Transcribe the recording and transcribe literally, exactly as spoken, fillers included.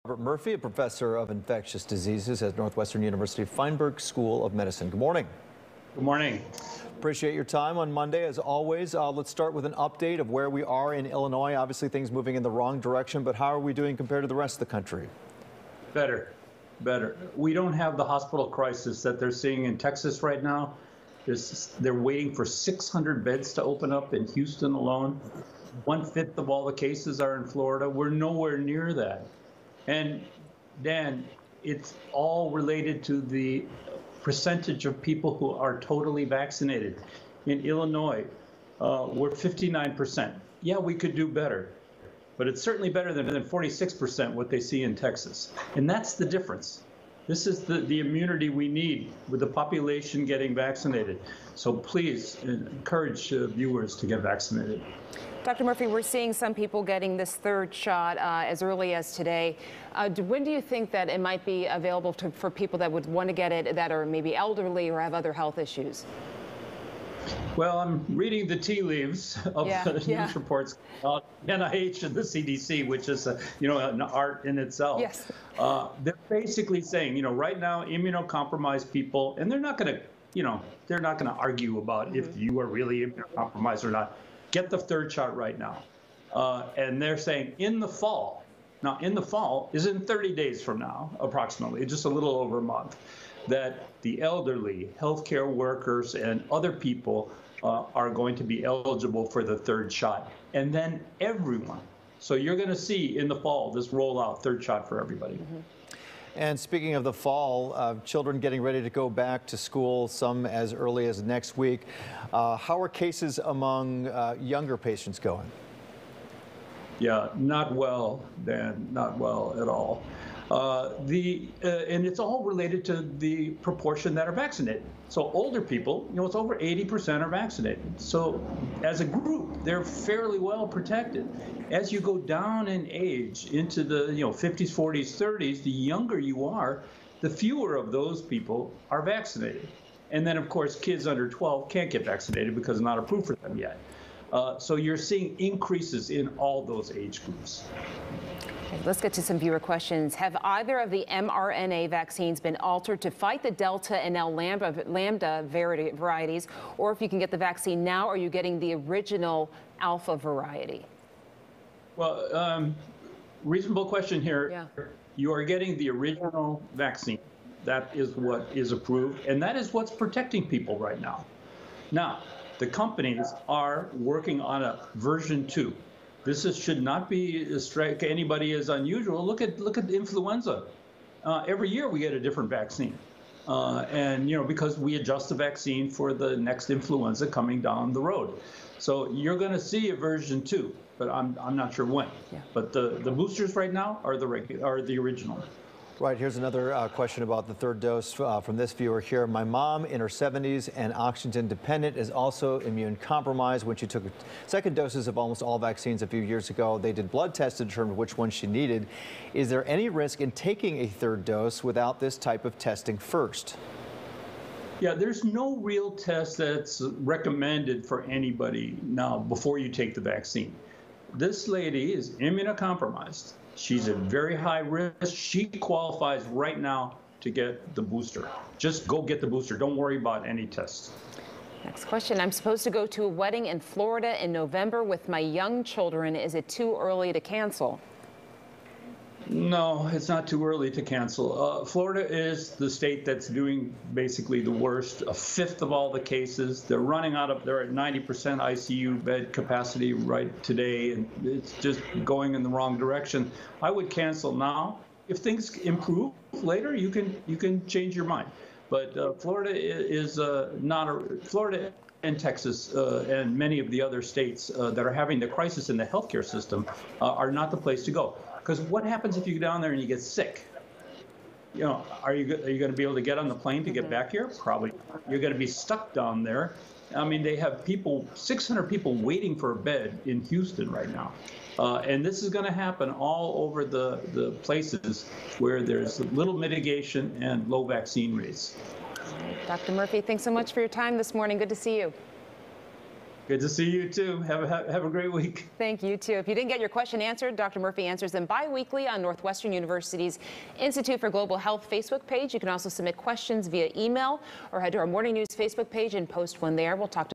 Robert Murphy, a professor of infectious diseases at Northwestern University Feinberg School of Medicine. Good morning. Good morning. Appreciate your time on Monday, as always. Uh, let's start with an update of where we are in Illinois. Obviously, things moving in the wrong direction, but how are we doing compared to the rest of the country? Better, better. We don't have the hospital crisis that they're seeing in Texas right now. There's, they're waiting for six hundred beds to open up in Houston alone. One-fifth of all the cases are in Florida. We're nowhere near that. And Dan, it's all related to the percentage of people who are totally vaccinated. In Illinois, uh, we're fifty-nine percent. Yeah, we could do better, but it's certainly better than, than forty-six percent what they see in Texas. And that's the difference. This is the, the immunity we need with the population getting vaccinated. So please encourage uh, viewers to get vaccinated. Doctor Murphy, we're seeing some people getting this third shot uh, as early as today. Uh, do, when do you think that it might be available to, for people that would want to get it that are maybe elderly or have other health issues? Well, I'm reading the tea leaves of yeah, the yeah. news reports about N I H and the C D C, which is, a, you know, an art in itself. Yes. Uh, they're basically saying, you know, right now, immunocompromised people, and they're not going to, you know, they're not going to argue about mm-hmm. if you are really immunocompromised or not. Get the third shot right now. Uh, and they're saying in the fall, now in the fall is in thirty days from now, approximately, just a little over a month, that the elderly, healthcare workers, and other people uh, are going to be eligible for the third shot. And then everyone. So you're going to see in the fall this rollout, third shot for everybody. Mm-hmm. And speaking of the fall, uh, children getting ready to go back to school, some as early as next week. Uh, how are cases among uh, younger patients going? Yeah, not well, Dan, not well at all. Uh, the uh, and it's all related to the proportion that are vaccinated. So older people, you know, it's over eighty percent are vaccinated. So as a group, they're fairly well protected. As you go down in age into the, you know, fifties, forties, thirties, the younger you are, the fewer of those people are vaccinated. And then, of course, kids under twelve can't get vaccinated because it's not approved for them yet. Uh, so you're seeing increases in all those age groups. Let's get to some viewer questions. Have either of the mRNA vaccines been altered to fight the Delta and now Lambda, Lambda varieties? Or if you can get the vaccine now, are you getting the original Alpha variety? Well, um, reasonable question here. Yeah. You are getting the original vaccine. That is what is approved, and that is what's protecting people right now. Now, the companies are working on a version two. This is, should not be strike anybody as unusual. Look at look at influenza. Uh, every year we get a different vaccine, uh, and you know because we adjust the vaccine for the next influenza coming down the road. So you're going to see a version two, but I'm I'm not sure when. Yeah. But the the boosters right now are the regular are the original. Right, here's another uh, question about the third dose uh, from this viewer here. My mom in her seventies and oxygen dependent is also immune compromised. When she took second doses of almost all vaccines a few years ago, they did blood tests to determine which one she needed. Is there any risk in taking a third dose without this type of testing first? Yeah, there's no real test that's recommended for anybody now before you take the vaccine. This lady is immunocompromised. She's at very high risk. She qualifies right now to get the booster. Just go get the booster. Don't worry about any tests. Next question. I'm supposed to go to a wedding in Florida in November with my young children. Is it too early to cancel? No, it's not too early to cancel. Uh, Florida is the state that's doing basically the worst. A fifth of all the cases. They're running out of, they're at ninety percent I C U bed capacity right today, and it's just going in the wrong direction. I would cancel now. If things improve later, you can you can change your mind. But uh, Florida is uh, not a, Florida and Texas uh, and many of the other states uh, that are having the crisis in the healthcare system uh, are not the place to go. Because what happens if you go down there and you get sick? You know, are you are you going to be able to get on the plane to get back here? Probably. You're going to be stuck down there. I mean, they have people, six hundred people waiting for a bed in Houston right now. Uh, and this is going to happen all over the, the places where there's little mitigation and low vaccine rates. Doctor Murphy, thanks so much for your time this morning. Good to see you. Good to see you too. Have a, have a great week. Thank you, too. If you didn't get your question answered, Doctor Murphy answers them bi-weekly on Northwestern University's Institute for Global Health Facebook page. You can also submit questions via email or head to our Morning News Facebook page and post one there. We'll talk to